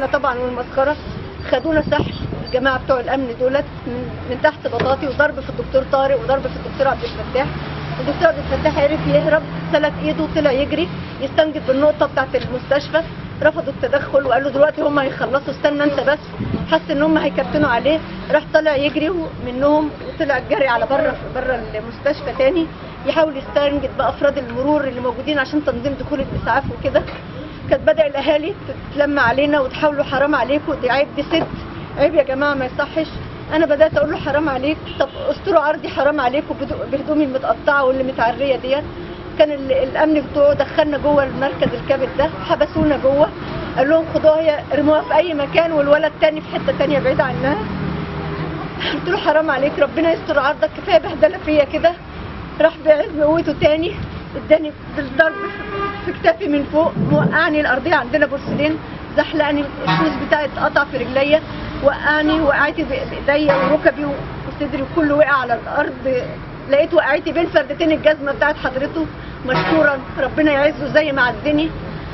طبعا والمسخره. خدونا سحل الجماعه بتوع الامن دولت من تحت بطاطي، وضرب في الدكتور طارق وضرب في الدكتور عبد الفتاح. الدكتور عبد الفتاح عرف يهرب، سلت ايده وطلع يجري يستنجد بالنقطه بتاعت المستشفى. رفضوا التدخل وقالوا دلوقتي هم هيخلصوا، استنى انت بس. حس ان هم هيكابتنوا عليه، راح طلع يجري منهم وطلع جري على بره المستشفى تاني يحاول يستنجد بافراد المرور اللي موجودين عشان تنظيم دخول الاسعاف وكده. كانت بدأ الاهالي تتلم علينا وتحاولوا حرام عليكم، دي عيب، دي ست، عيب يا جماعه ما يصحش. انا بدات اقول له حرام عليك، طب استروا عرضي، حرام عليكم بهدومي المتقطعه واللي متعريه ديت. كان الامن بتوعه دخلنا جوه المركز الكبد ده، حبسونا جوه، قال لهم خدوها هي ارموها في اي مكان والولد تاني في حته تانيه بعيده عنها. قلت له حرام عليك، ربنا يستر عرضك، كفايه بهدله فيا كده. راح بعزم قوته تاني اداني بالضرب في كتافي من فوق، موقعني الارضيه عندنا بورسلين، زحلقني، الشوز بتاعي اتقطع في رجليا، وقعني، وقعتي بايديا وركبي وصدري وكله وقع على الارض. لقيت وقعتي بين فردتين الجزمه بتاعت حضرته، مشكورا ربنا يعزه زي ما عزني.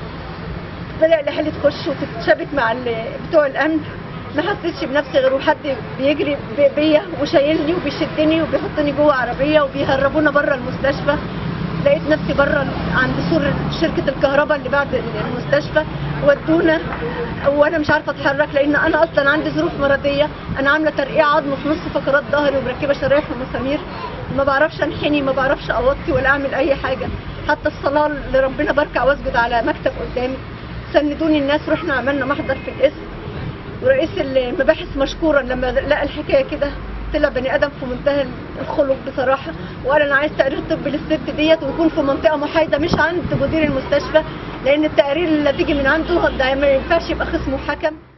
بدأ الاهالي تخش وتتشابك مع بتوع الامن، ما حسيتش بنفسي غير وحد بيجري بيا وشايلني وبيشدني وبيحطني جوه عربيه وبيهربونا بره المستشفى. لقيت نفسي بره عند سور شركه الكهرباء اللي بعد المستشفى، ودونا وانا مش عارفه اتحرك لان انا اصلا عندي ظروف مرضيه، انا عامله ترقيع عظم في نص فقرات ظهري ومركبه شرايح ومسامير، ما بعرفش انحني، ما بعرفش اوطي ولا اعمل اي حاجه. حتى الصلاه لربنا بركع واسجد على مكتب قدامي. سندوني الناس، رحنا عملنا محضر في القسم، ورئيس المباحث مشكورا لما لقى الحكايه كده طلع بني ادم في منتهى الخلق بصراحه، وقال انا عايز تقرير طبي للست ديت ويكون في منطقه محايده مش عند مدير المستشفى، لان التقارير اللي تيجي من عنده ده ما ينفعش يبقى خصم وحكم.